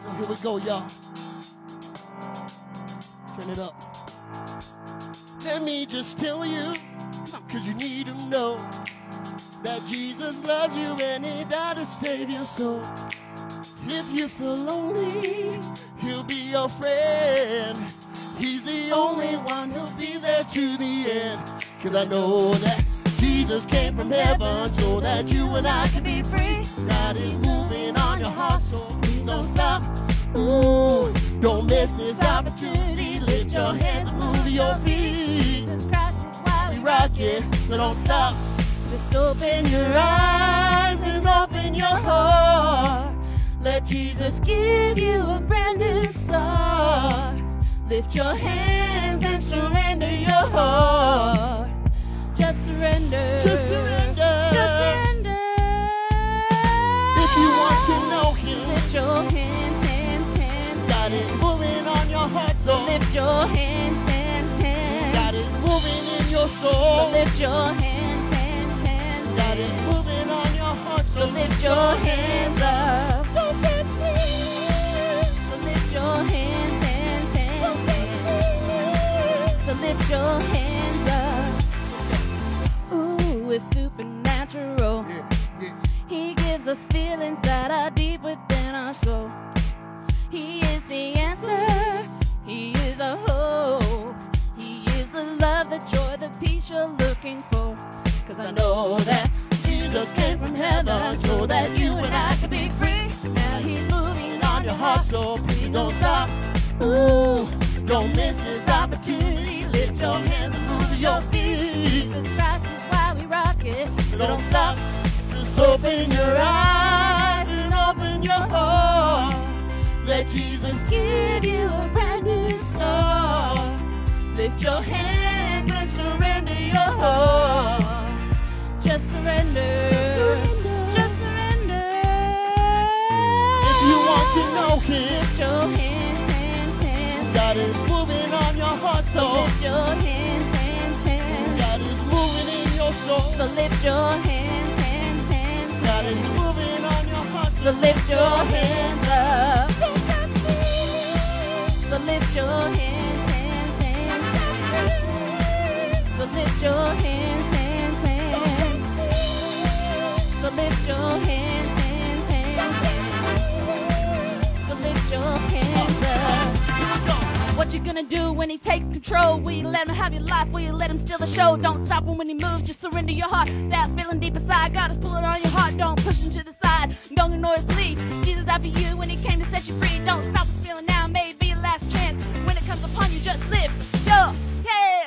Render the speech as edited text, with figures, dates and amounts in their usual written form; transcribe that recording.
So here we go, y'all. Turn it up. Let me just tell you, cause you need to know that Jesus loves you and he died to save your soul. If you feel lonely, he'll be your friend. He's the only one who'll be there to the end. Cause I know that Jesus came from heaven so that you and I can be free. God is moving on your heart, so please don't stop. Ooh, don't miss this opportunity. Lift your hands and move your feet. Jesus Christ is why we rock it, so don't stop. Just open your eyes and open your heart. Let Jesus give you a brand new start. Lift your hands and surrender your heart. Just surrender. Just surrender. Just surrender. If you want to know him, lift your hands, hands, hands. God is moving on your heart, so lift your hands, hands, hands. God is moving in your soul, so lift your hands, hands, hands. God is moving on your heart, so lift your hands up. So lift your hands, hands, hands, hands. So lift your hands up. Ooh, it's supernatural. He gives us feelings that are deep within our soul. He is the answer. He is a hope. He is the love, the joy, the peace you're looking for. Cause I know that Jesus came from heaven so that you and I can be free. Now he's moving on your heart, so please don't stop. Ooh, don't miss this opportunity. Lift your hands and move your feet. Jesus Christ is why we rock it, so don't stop. Just open your eyes and open your heart. Let Jesus give you a brand new start. Lift your hands and surrender your heart. Just surrender. Just surrender. If you want to know him, lift your hands, hands, hands. God is moving on your heart, so lift your hands, hands, hands. God is moving in your soul, so lift your hands, hands, hands. God is moving on your heart, so lift your hands up. So lift your hands, hands, hands, hands. So lift your hands, hands, hands. So lift your hands, hands, hands, hands. So lift your hands up. What you gonna do when he takes control? Will you let him have your life? Will you let him steal the show? Don't stop him when he moves, just surrender your heart. That feeling deep inside, God is pulling on your heart. Don't push him to the side, don't ignore his plea. Jesus died for you when he came to set you free. Don't stop this feeling now, maybe your last chance. When it comes upon you, just live. Yo, yeah.